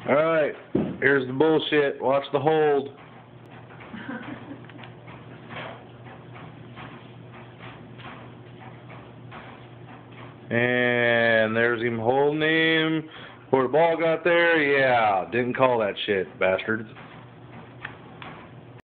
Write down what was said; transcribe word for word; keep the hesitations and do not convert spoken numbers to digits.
Alright, here's the bullshit. Watch the hold. And there's him holding him. Before the ball got there, yeah, didn't call that shit, bastards.